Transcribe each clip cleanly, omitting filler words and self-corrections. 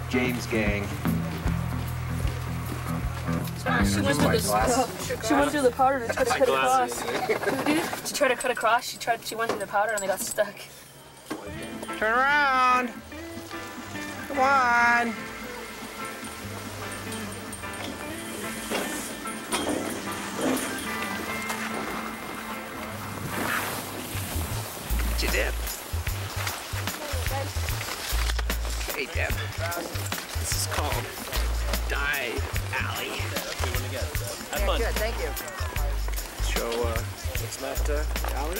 James gang. She went through the powder to try to cut across. To try to cut across, she went through the powder and they got stuck. Turn around. Come on. Get you, Deb. Hey, Deb. This is called Dive Alley. Have fun. Good, thank you. So, what's that alley?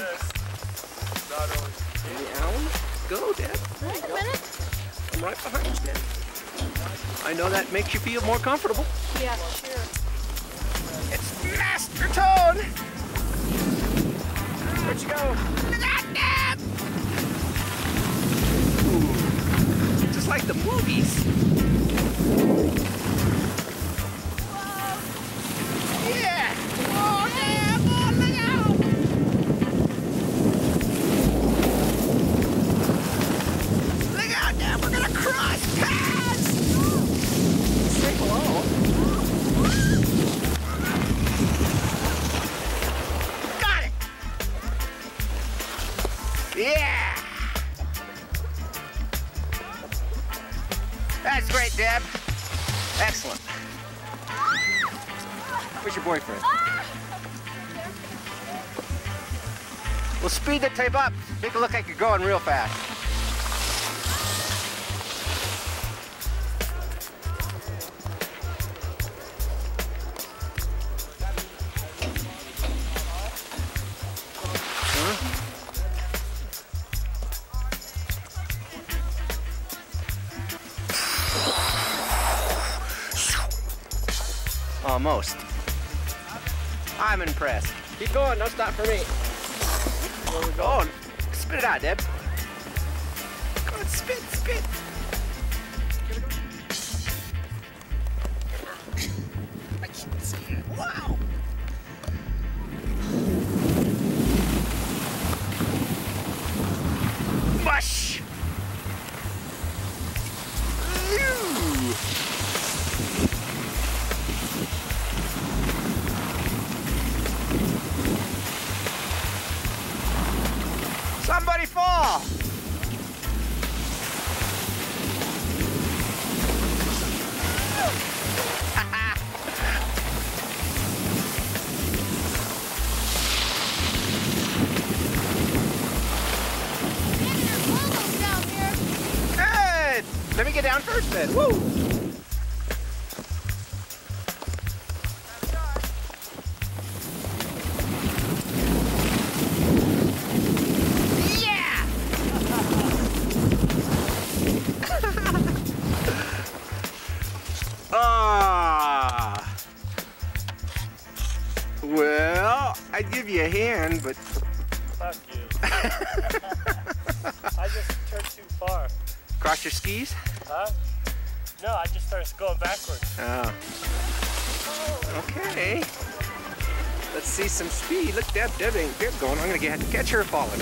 In the alley? Go, Deb. Wait a minute. I'm right behind you, Deb. I know that makes you feel more comfortable. Yeah, sure. It's Master Toad! Where'd you go? Deb! Ooh, just like the movies. Yeah! Oh, Deb! Oh, look out! Look out, Deb! We're gonna cross paths! Say hello. Got it! Yeah! That's great, Deb. Excellent. Where's your boyfriend? Well, speed the tape up. Make it look like you're going real fast. Almost. I'm impressed. Keep going, don't stop for me. Where we going? Spit it out, Deb. Go on, spit, spit. I can't see it. Wow. Mush. Ew. Somebody fall! Good! Let me get down first then. Woo! Well, I'd give you a hand, but... Fuck you. I just turned too far. Cross your skis? Huh? No, I just started going backwards. Oh. Okay. Let's see some speed. Look, Deb ain't going. I'm gonna catch her falling.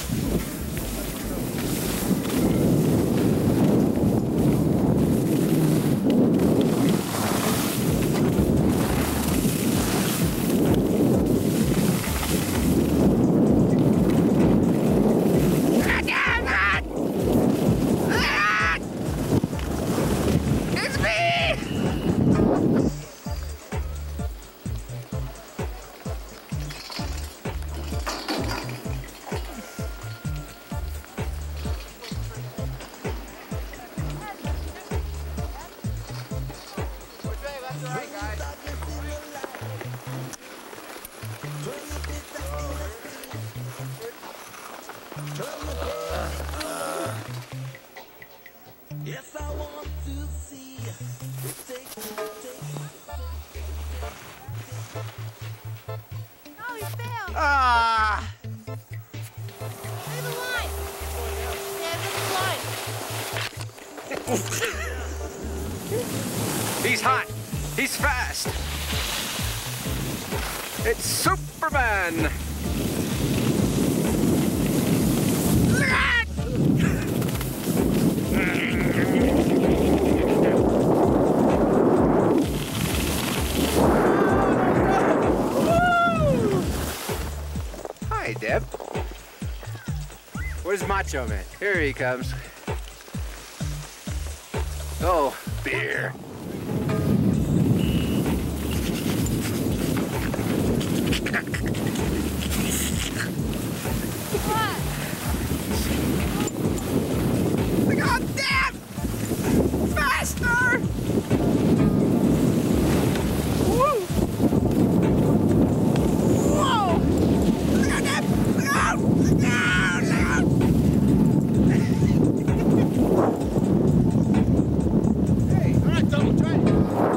Yes, I want to see. Oh, he failed. Ah! There's the line. Yeah, there's the line. He's hot. He's fast. It's Superman. That's Macho Man. Here he comes. Oh, beer. God damn! Faster! Woo! Whoa! Look at that! Look out! Look out! Look out! Hey, all right, double try it.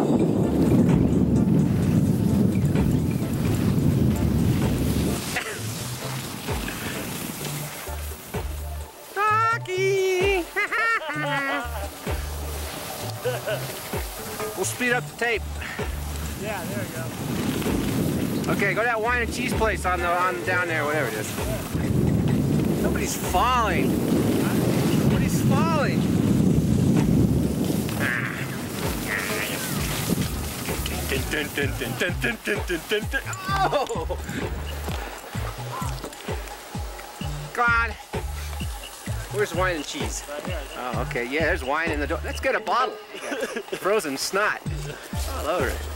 Hockey! We'll speed up the tape. Yeah, there we go. Okay, go to that wine and cheese place on down there, whatever it is. Nobody's falling. Nobody's falling. Oh! God. Where's wine and cheese? Right here. Oh, okay. Yeah, there's wine in the door. Let's get a bottle. Frozen snot all over it.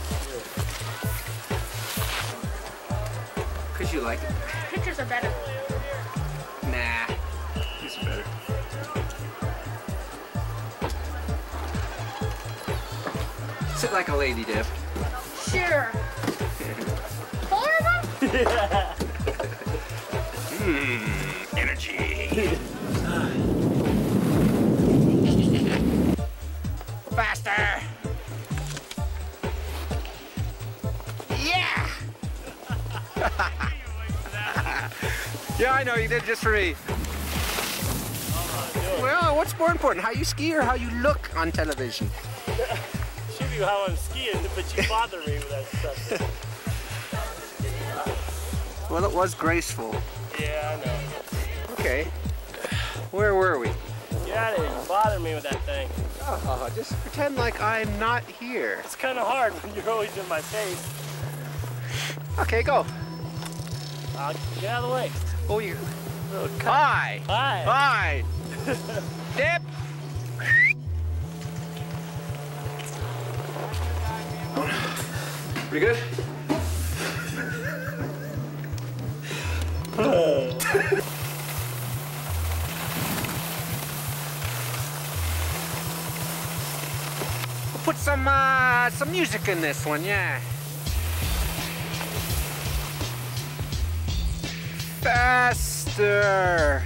Cause you like it. Pictures are better. Nah. These are better. Sit like a lady, Deb. Sure. Four of them? Energy. Faster. Yeah. Yeah, I know you did it just for me. Well, what's more important, how you ski or how you look on television? Should be how I'm skiing, but you bother me with that stuff. Well, it was graceful. Yeah, I know. Okay. Where were we? Get out of here. You bother me with that thing. Oh, just pretend like I'm not here. It's kind of hard when you're always in my face. Okay, go. Get out of the way. Oh, you. Hi. Hi. Hi. Dip. Pretty good? We'll put some music in this one, yeah. Faster.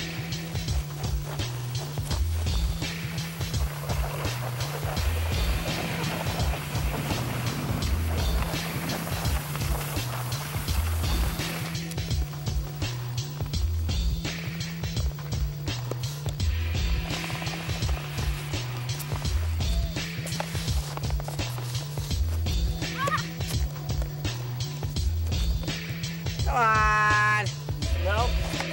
Come on. No.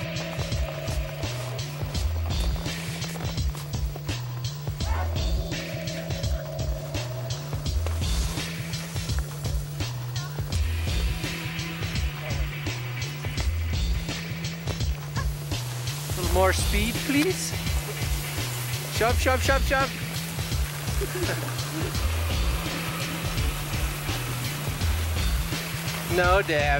A little more speed, please. Shove, shove, shove, shove. No, Deb.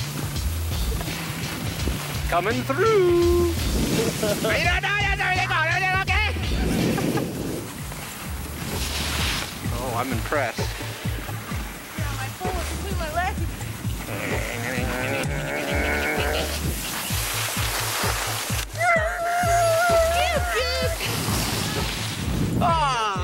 Coming through. Okay. Oh, I'm impressed. My pole was between my legs. Ah!